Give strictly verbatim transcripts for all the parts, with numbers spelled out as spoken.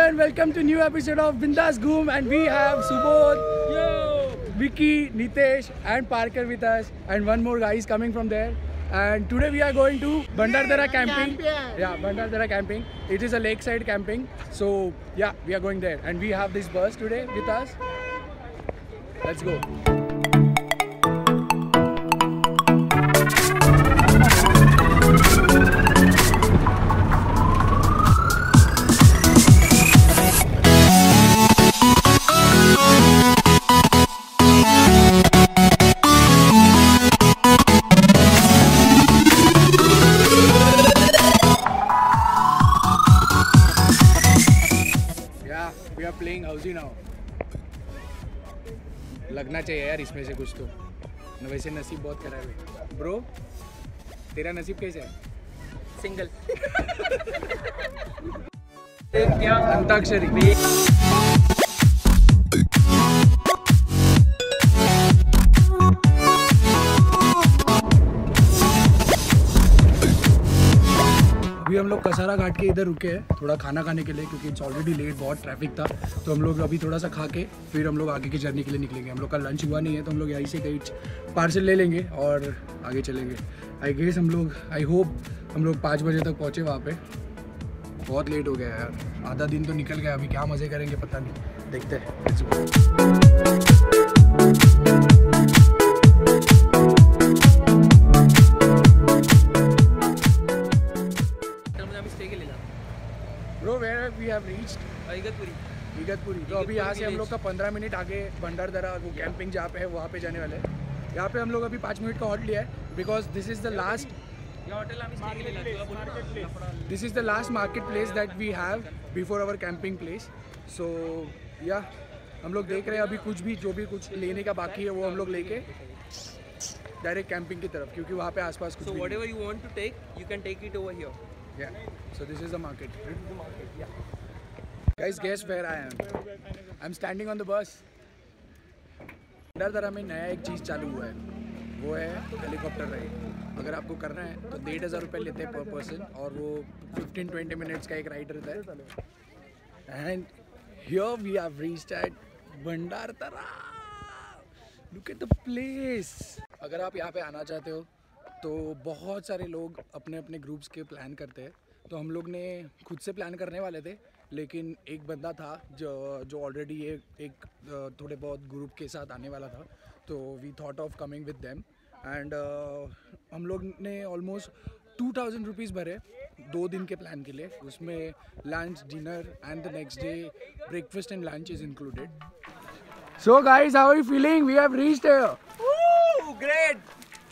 everyone, welcome to new episode of Bindas Goom, and we have Subodh, Yo, Vicky, Nitesh and Parker with us, and one more guy is coming from there. And today we are going to Bhandardara camping. Yeah, Bhandardara camping. It is a lakeside camping. So yeah, we are going there, and we have this bus today with us. Let's go. We are playing housey now. लगना चाहिए यार इसमें से कुछ तो। वैसे नसीब बहुत खराब है। ब्रो, तेरा नसीब कैसे है? सिंगल। क्या? अंताक्षरी। अभी हम लोग कसारा घाट के इधर रुके हैं थोड़ा खाना खाने के लिए, क्योंकि इट्स ऑलरेडी लेट, बहुत ट्रैफिक था। तो हम लोग अभी थोड़ा सा खा के फिर हम लोग आगे की जर्नी के लिए निकलेंगे। हम लोग का लंच हुआ नहीं है, तो हम लोग यहीं से कहीं पार्सल ले लेंगे और आगे चलेंगे। आई गेस हम लोग आई होप हम लोग पाँच बजे तक पहुँचे वहाँ पे। बहुत लेट हो गया यार, आधा दिन तो निकल गया। अभी क्या मज़े करेंगे पता नहीं, देखते हैं। Bro, where we have reached? Igatpuri. Igatpuri. तो अभी यहाँ से हम लोग का पंद्रह मिनट आगे भंडारदरा वो कैंपिंग जहाँ पे है वहाँ पे जाने वाले हैं। यहाँ पे हम लोग अभी पाँच मिनट का हॉल्ट लिया है, because this is the last this is the last market place that we have before our camping place. So yeah हम लोग देख रहे हैं अभी कुछ भी जो भी कुछ लेने का बाकी है वो हम लोग लेके डायरेक्ट कैंपिंग की तरफ, क्योंकि वहाँ पे आसपास कुछ so whatever you want to take, you can take it over here. Yeah. So this is the market. This is the market. Yeah. Guys, guess where I am? I'm standing on the bus. Bhandardara में नया एक चीज़ चालू हुआ है, वो है helicopter ride. अगर आपको करना है तो डेढ़ हज़ार रुपये लेते हैं पर पर्सन, और वो फिफ्टीन ट्वेंटी मिनट्स का एक राइड रहता है। And here we have reached at Bhandardara. Look at the place. अगर आप यहाँ पे आना चाहते हो तो बहुत सारे लोग अपने अपने ग्रुप्स के प्लान करते हैं। तो हम लोग ने खुद से प्लान करने वाले थे, लेकिन एक बंदा था जो जो ऑलरेडी एक, एक थोड़े बहुत ग्रुप के साथ आने वाला था, तो we thought of coming with them. And हम लोग ने ऑलमोस्ट टू थाउजेंड रुपीज़ भरे दो दिन के प्लान के लिए। उसमें lunch, dinner and the next day breakfast and lunch is included. So guys, how are you feeling? We have reached here. Great.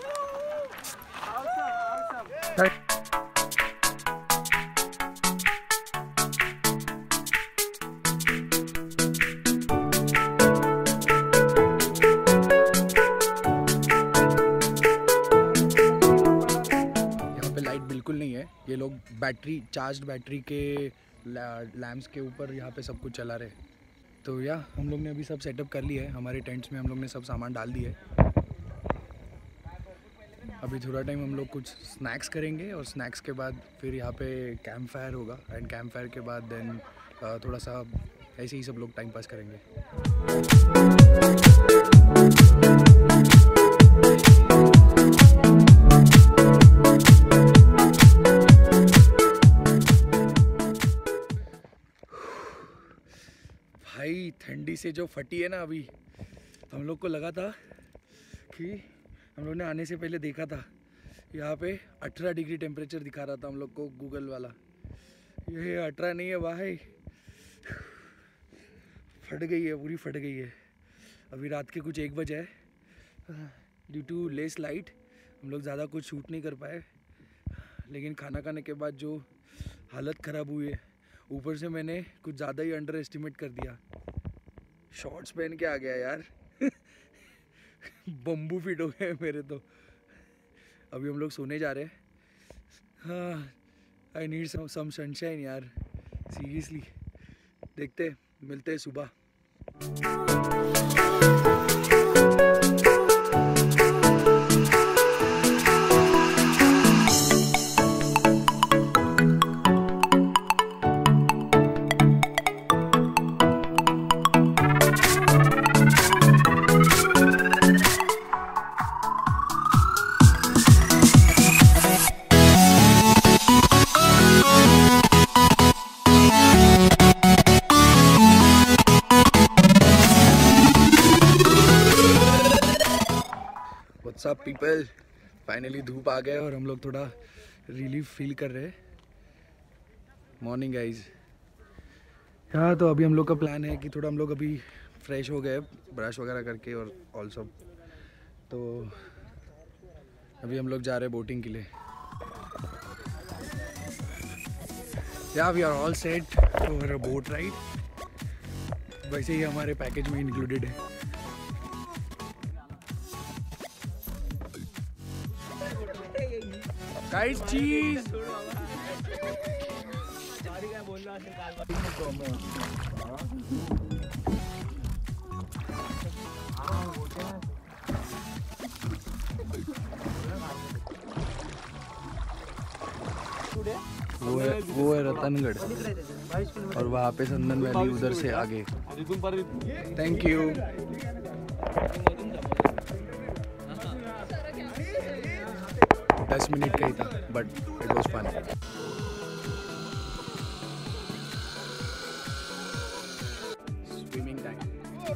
बिल्कुल नहीं है, ये लोग बैटरी चार्ज्ड बैटरी के लैम्प्स के ऊपर यहाँ पे सब कुछ चला रहे। तो या हम लोग ने अभी सब सेटअप कर लिया है, हमारे टेंट्स में हम लोग ने सब सामान डाल दिया है। अभी थोड़ा टाइम हम लोग कुछ स्नैक्स करेंगे, और स्नैक्स के बाद फिर यहाँ पे कैंप फायर होगा, एंड कैंप फायर के बाद देन थोड़ा सा ऐसे ही सब लोग टाइम पास करेंगे। भाई ठंडी से जो फटी है ना अभी, हम लोग को लगा था कि हम लोग ने आने से पहले देखा था यहाँ पे अठारह डिग्री टेम्परेचर दिखा रहा था हम लोग को गूगल वाला। ये अठारह नहीं है भाई, फट गई है, पूरी फट गई है। अभी रात के कुछ एक बजे है। ड्यू टू लेस लाइट हम लोग ज़्यादा कुछ शूट नहीं कर पाए, लेकिन खाना खाने के बाद जो हालत ख़राब हुई है, ऊपर से मैंने कुछ ज़्यादा ही अंडर एस्टिमेट कर दिया। शॉर्ट्स पहन के आ गया यार। बम्बू फिट हो गए मेरे तो। अभी हम लोग सोने जा रहे हैं। हाँ, I need some some sunshine यार, सीरियसली। देखते मिलते हैं सुबह। सब पीपल, फाइनली धूप आ गए और हम लोग थोड़ा रिलीफ फील कर रहे हैं। Morning guys. हाँ, तो अभी हम लोग का प्लान है कि थोड़ा हम लोग अभी फ्रेश हो गए ब्रश वगैरह करके और ऑल सब, तो अभी हम लोग जा रहे हैं बोटिंग के लिए। Yeah we are all set for a boat ride. वैसे ही हमारे पैकेज में इंक्लूडेड है। गाइस चीज वो है वो है रतनगढ़ और वहाँ पे संदन वैली उधर से आगे। Thank you. दस मिनट का ही था but it was fun. Swimming time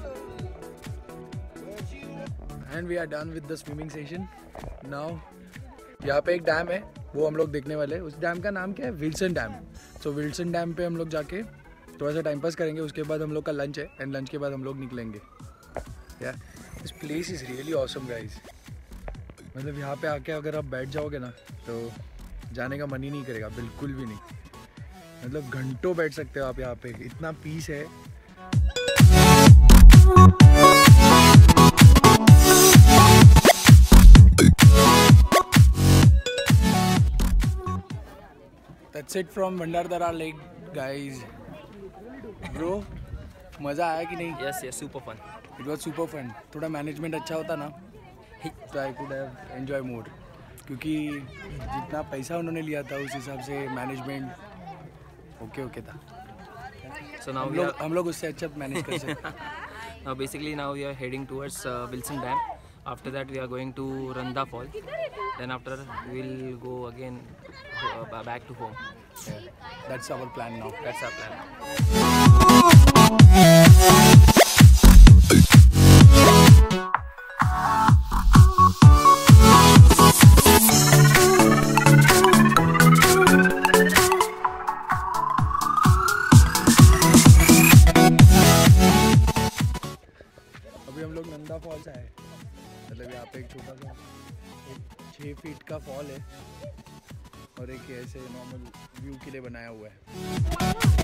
and we are done with the swimming session now. यहाँ पे एक डैम है, वो हम लोग देखने वाले हैं। उस डैम का नाम क्या है? Wilson dam. So Wilson dam पे हम लोग जाके थोड़ा सा टाइम पास करेंगे। उसके बाद हम लोग का लंच है एंड लंच के बाद हम लोग निकलेंगे। Yeah this place is really awesome guys. मतलब यहाँ पे आके अगर आप बैठ जाओगे ना तो जाने का मन ही नहीं करेगा, बिल्कुल भी नहीं। मतलब घंटों बैठ सकते हो आप यहाँ पे, इतना पीस है। That's it from Bhandardara Lake, guys. Bro, मज़ा आया कि नहीं? Yes, yes, super fun. It was super fun. थोड़ा मैनेजमेंट अच्छा होता ना तो I could have enjoy more, क्योंकि जितना पैसा उन्होंने लिया था उस हिसाब से मैनेजमेंट ओके ओके था। So now हम we लोग are हम लोग उससे अच्छा मैनेज कर सकते। now basically now we are heading towards uh, Wilson Dam. After that we are going to Randa Fall. Then after we will go again uh, back to home. Yeah, that's our plan now. That's our plan. अभी हम लोग Nanda false आए। मतलब यहाँ पे एक छोटा सा एक छः फीट का फॉल है और एक ऐसे नॉर्मल व्यू के लिए बनाया हुआ है।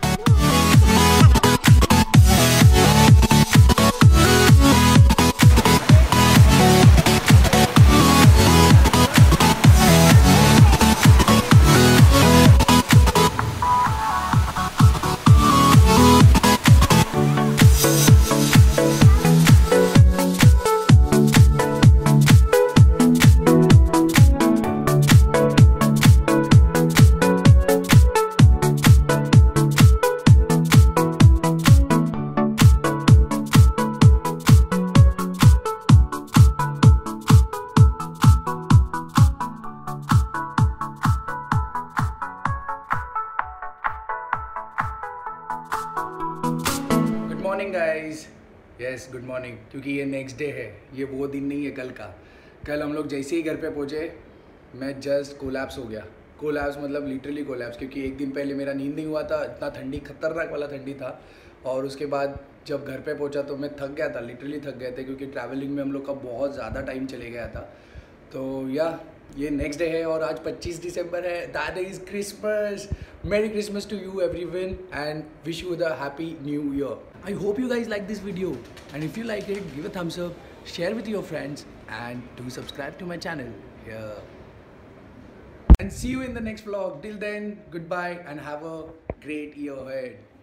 Good morning guys. Yes good morning, क्योंकि ये नेक्स्ट डे है, ये वो दिन नहीं है कल का। कल हम लोग जैसे ही घर पे पहुँचे मैं जस्ट कोलैप्स हो गया। कोलैप्स मतलब लिटरली कोलैप्स, क्योंकि एक दिन पहले मेरा नींद नहीं हुआ था, इतना ठंडी खतरनाक वाला ठंडी था। और उसके बाद जब घर पे पहुँचा तो मैं थक गया था, लिटरली थक गए थे, क्योंकि ट्रैवलिंग में हम लोग का बहुत ज़्यादा टाइम चले गया था। तो या ये नेक्स्ट डे है और आज पच्चीस दिसंबर है। That is Christmas. Merry Christmas to you everyone and wish you the happy new year. I hope you guys like this video and if you like it give a thumbs up, share with your friends and do subscribe to my channel and see you in the next vlog. Till then, goodbye and have a great year ahead.